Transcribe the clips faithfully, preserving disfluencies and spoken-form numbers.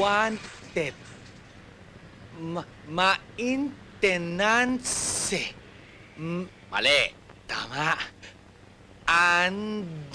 wanted. Ma maintenance. M Mali. Tama. And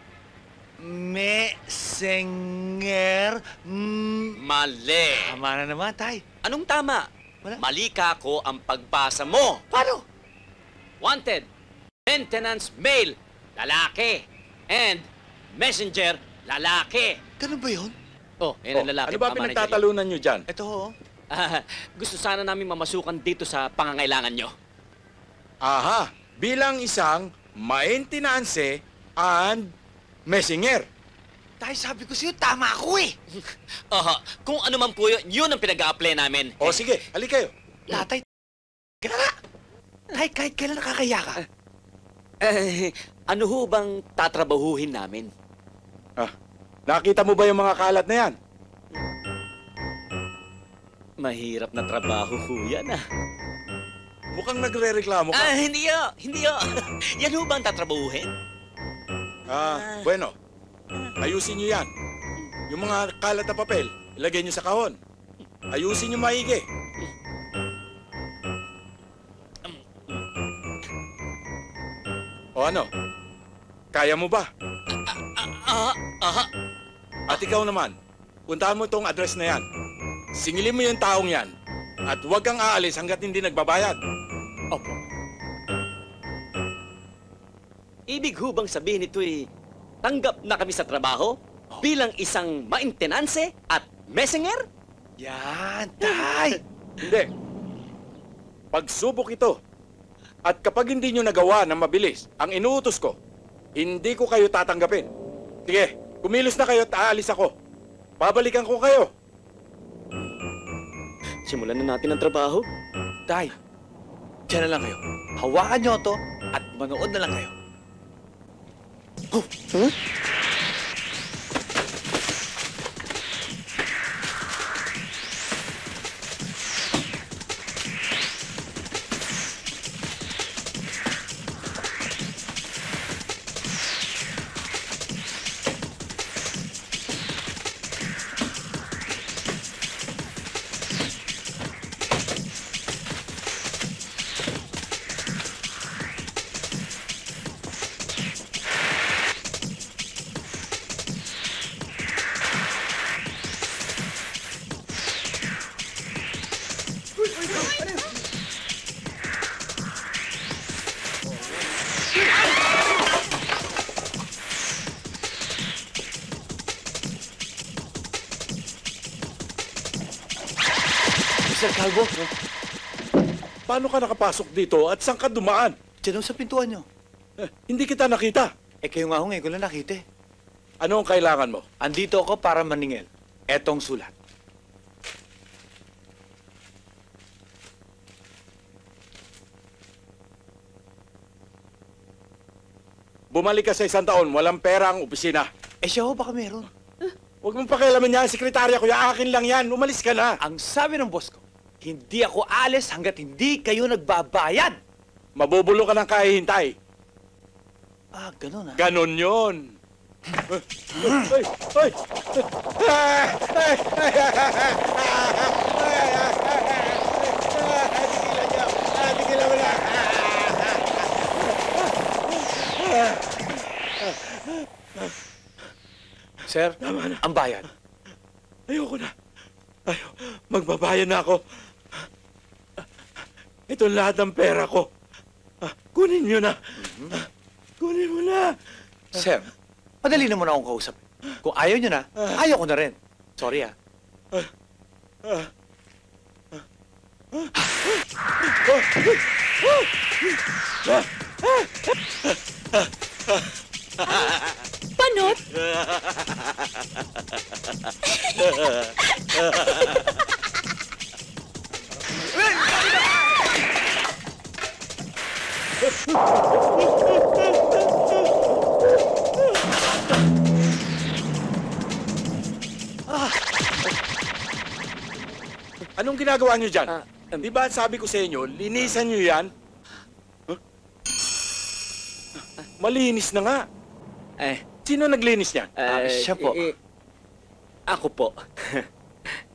messenger. Mm, Mali. tama na naman, tay. Anong tama? Wala. Mali ka ko ang pagbasa mo. Paano? Wanted, maintenance male, lalaki. And messenger, lalaki. Ganun ba yun? Oh, yan ang lalaki. Ano ba Tama na, pinagtatalunan nyo dyan? Ito, ho. Jerry. Ah, gusto sana namin mamasukan dito sa pangangailangan nyo. Aha, bilang isang maintenance and messenger. Tay, sabi ko sa'yo, tama ako eh. Aha, kung ano man po yun, yun ang pinag-a-apply namin. O sige, halik kayo. Tatay, kaya nga. Tay, kahit kailan nakakaya ka? Eh, ano ho bang tatrabahuhin namin? Ah, nakita mo ba yung mga kalat na yan? Mahirap na trabaho ho yan ah. Mukhang nagre-reklamo ka. Ah, hindi yo, hindi yo. Yan ho bang tatrabahuhin? Ah, bueno. Ayusin nyo yan. Yung mga kalat na papel, ilagay nyo sa kahon. Ayusin nyo maigi. O ano? Kaya mo ba? Ah, ah, At ikaw naman, puntahan mo tong address na yan. Singilin mo yung taong yan. At huwag kang aalis hanggat hindi nagbabayad. Opo. Ibig ho bang sabihin ito'y tanggap na kami sa trabaho bilang isang maintenance at messenger? Yan, tay. Hindi. Pagsubok ito. At kapag hindi nyo nagawa ng mabilis ang inuutos ko, hindi ko kayo tatanggapin. Sige, kumilos na kayo at aalis ako. Babalikan ko kayo. Simulan na natin ang trabaho. Tay, dyan na lang kayo. Hawakan nyo to at manood na lang kayo. Huh? Mister Calvo, Paano ka nakapasok dito at saan ka dumaan? dyan ho sa pintuan nyo. Eh, hindi kita nakita. Eh kayo nga ho ngayon ko lang nakita eh. Ano ang kailangan mo? Andito ako para maningil. Etong sulat. Bumalik ka sa isang taon, walang pera ang opisina. Eh siya ho baka meron. Huwag mong pakialaman yan, sekretarya ko, ya akin lang yan. Umalis ka na. Ang sabi ng boss ko, hindi ako alis hanggat hindi kayo nagbabayad. Mabubulo ka ng kahihintay. Ah, ganun ah. Ganon yun. Ay! Ay! Tigilan niyo! Tigilan mo na! Sir, ang bayad. Ayoko na. Ayaw. Magbabayad na ako. Ito lahat ng pera ko. Ah, kunin niyo na. Ah, kunin mo na. Sir, madali naman akong kausap. Kung ayaw nyo na, ayaw ko na rin. Sorry ah. Panot? Anong ginagawa niyo dyan? Ah, um, Di ba sabi ko sa inyo, linisan niyo yan? Huh? Malinis na nga. Eh, Sino naglinis yan? eh, siya po. eh, ako po.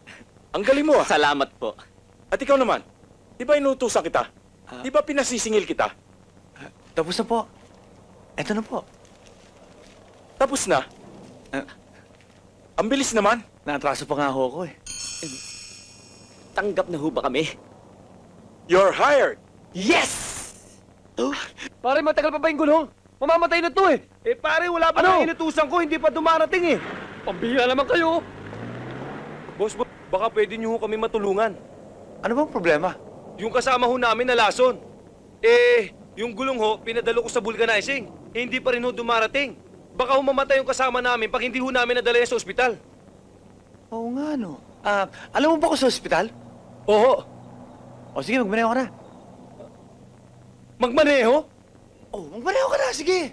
Ang galing mo ah. Salamat po. At ikaw naman, di ba inutusan kita? Ah. Di ba pinasisingil kita? Tapos na po. Eto na po. Tapos na. Ah, Ang bilis naman. naatraso pa nga ho ko eh. Tanggap na ho ba kami? You're hired. Yes! Pare, matagal pa ba yung gulong? Mamamatay na to eh. Eh pare, wala pa Ano? ano? inutusan ko, hindi pa dumarating eh. Pambihira naman kayo. Boss, bo- baka pwede niyo ho kami matulungan. Ano bang problema? Yung kasama ho namin na lason. Eh, yung gulong ho, pinadalo ko sa vulcanizing. Eh, hindi pa rin ho dumarating. Baka ho mamatay yung kasama namin pag hindi ho namin nadala yan sa ospital. Oo nga, no. Ah, alam mo ba ako sa ospital? Oo. O sige, magmaneho ka na. Magmaneho? Oh, magmaneho ka na, sige.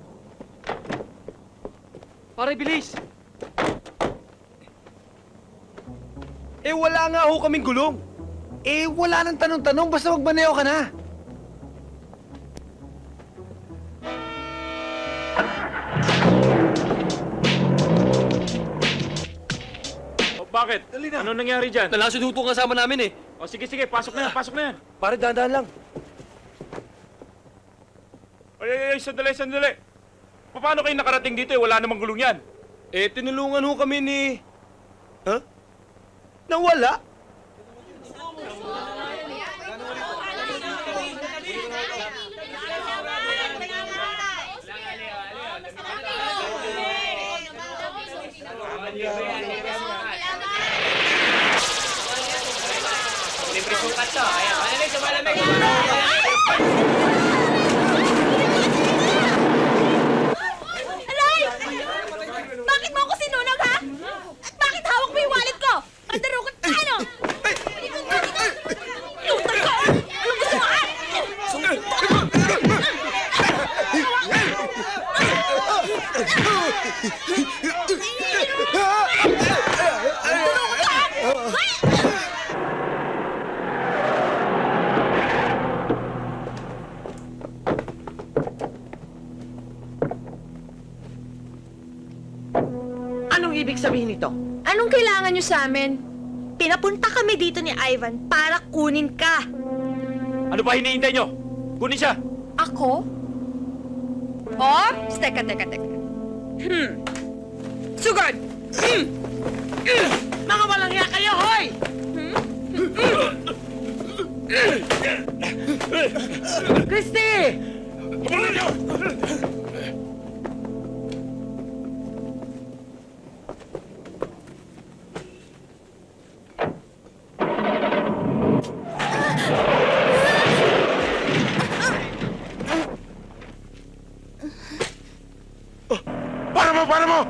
Pare, bilis. Eh, wala nga ho kaming gulong. Eh, wala nang tanong-tanong, basta magmaneho ka na. O, bakit? Ano nangyari dyan? Nalason ho itong kasama namin eh. O sige, sige, pasok na yan, pasok na yan. Pare, dahan-dahan lang. Ay, ay, ay, sandali, sandali. Paano kayo nakarating dito eh? Wala namang gulong yan. Eh, tinulungan ho kami ni... Ha? Nawala? Alay! Bakit mo ako sinunog, ha? At bakit hawak mo yung wallet ko? Pandarugot ka, ano? Lutang ka! Anong gusto mo, ha? Anong ibig sabihin nito? Anong kailangan nyo sa amin? Pinapunta kami dito ni Ivan para kunin ka. Ano ba hinihintay nyo? Kunin siya. Ako? Oh, teka, teka, teka. Hmm. Sugod! Hmm. Mga walang hiya kayo, hoy! Christy! Para mo, para mo!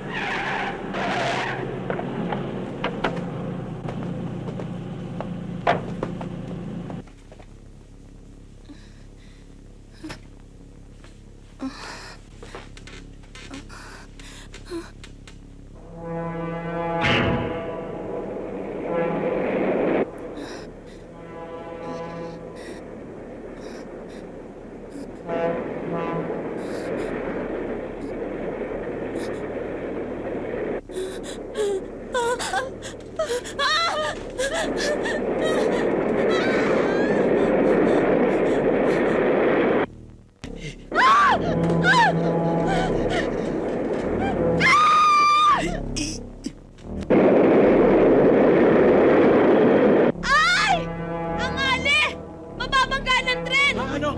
Ay! Ang ali! Mababangga ng tren! Ano?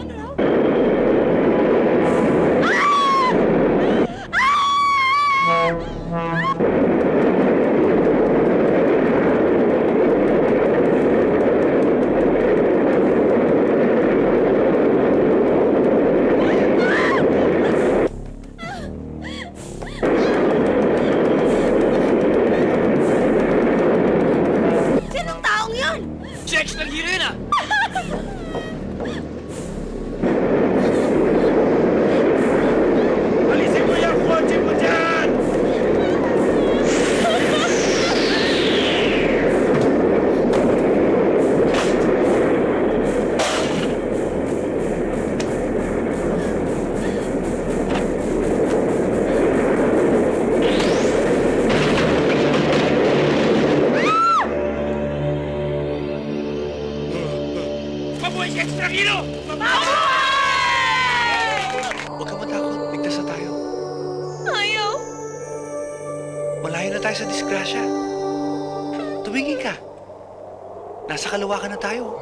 Malayo na tayo sa disgrasya. Tumingin ka. Nasa kalawakan na tayo.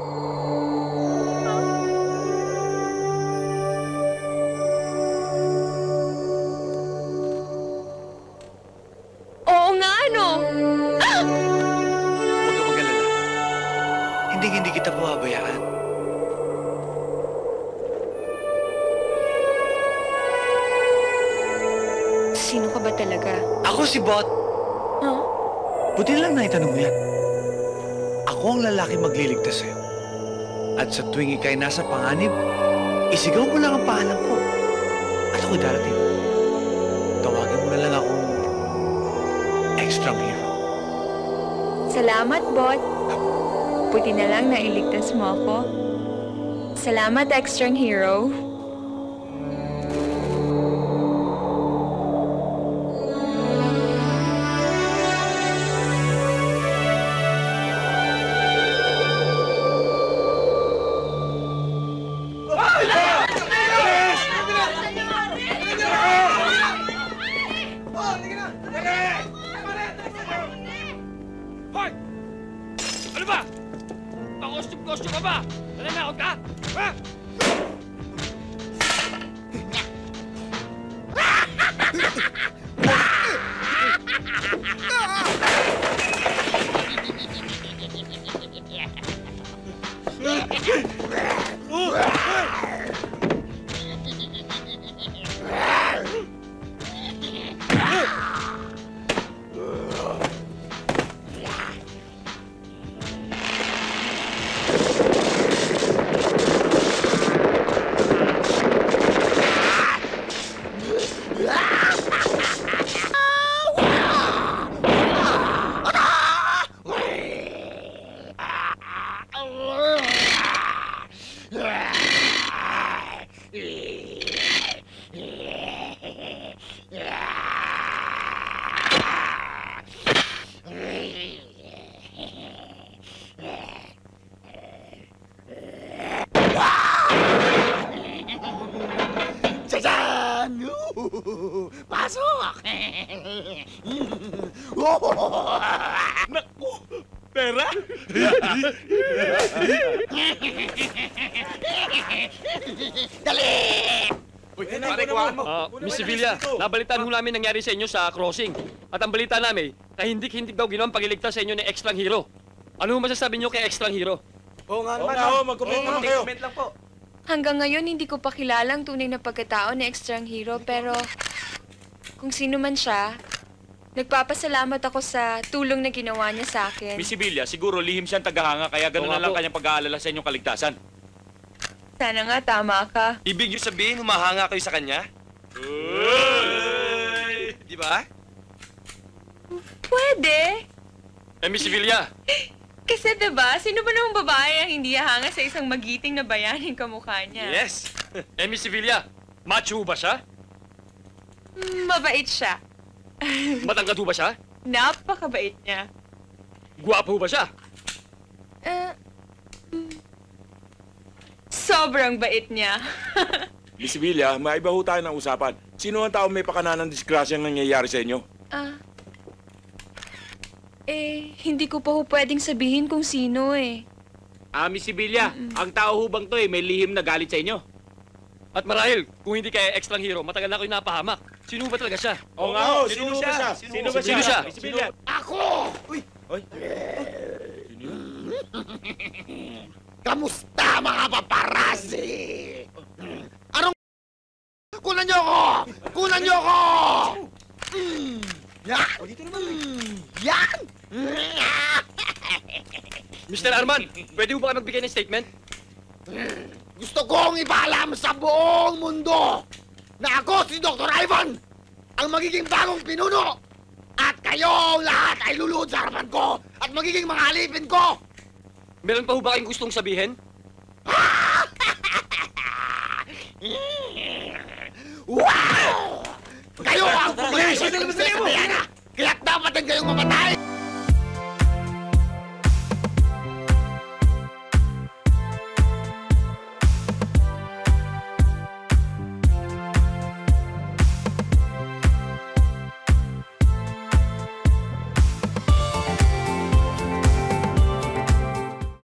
Oo nga, ano? Ah! Huwag ka mag-alala. Hindi hindi kita pababayaan. Sino ka ba talaga? Ako si Bot. Huh? Buti na lang naitanong mo yan. Ako ang lalaki magliligtas sa'yo. At sa tuwing ika'y nasa panganib, isigaw mo lang ang pangalan ko. At ako'y darating. Tawagin mo na lang akong extra hero. Salamat, Bot. Buti na lang nailigtas mo ako. Salamat, extra hero. Hoy! Ano ba? Pakostum-kostum ka ba? Nananakot ka? Ha? Pasok! Naku! Pera? Dali! Pare, kuhaan mo. Ah, Miss Sevilla, nabalitaan ho namin nangyari sa inyo sa crossing. At ang balita namin, kahindik-hindik daw ginawang pagliligtas sa inyo ni Extrang Hero. Ano ho masasabi nyo kay Extrang Hero? Oo nga Oo naman. nga, ho, mag-comment naman kayo. Comment lang po. Hanggang ngayon, hindi ko pa kilala ang tunay na pagkatao ni extra hero, pero kung sino man siya, nagpapasalamat ako sa tulong na ginawa niya sa akin. Miss Sevilla, siguro lihim siyang tagahanga kaya Oo gano'n nga na lang po. kanyang pag-aalala sa inyong kaligtasan. Sana nga, tama ka. Ibig nyo sabihin, humahanga kayo sa kanya? Di ba? Pwede. Eh, Miss Sevilla, Kasi diba, sino ba namang babae ang hindi hanga sa isang magiting na bayaning kamukha niya? yes. Eh, Miss Sevilla, macho ba siya? Mm, mabait siya. Matangkad ho ba siya? Napakabait niya. Guwapo ba siya? Eh, mm, sobrang bait niya. Miss Sevilla, may iba ho tayo ng usapan. Sino ang tao may pakana ng disgrasyang nangyayari sa inyo? Ah. Eh, hindi ko pa ho pwedeng sabihin kung sino eh. Ah, Miss Sevilla, ang tao hubang to eh, may lihim na galit sa inyo. At marahil, kung hindi kaya Extrang Hero, matagal na kayo napahamak. Sino ba talaga siya? Oo nga ho, sino, ba siya? Sino ba Sino siya? Miss Sevilla? Ako! Uy! Uy! Kamusta mga paparasi? Anong kunan niyo ako? Kunan niyo ako! Mm, yan! Mm, yan! Mister Arman, pwede mo ba kayo magbigay ng statement? Gusto kong ipaalam sa buong mundo na ako si Doctor Ivan, ang magiging bagong pinuno. At kayong lahat ay luluhod sa harapan ko at magiging mga alipin ko. Meron pa ho ba kayong gustong sabihin? Wow! Kayo ang pumalis sa Bayana, kaya't dapat din kayong mamatay!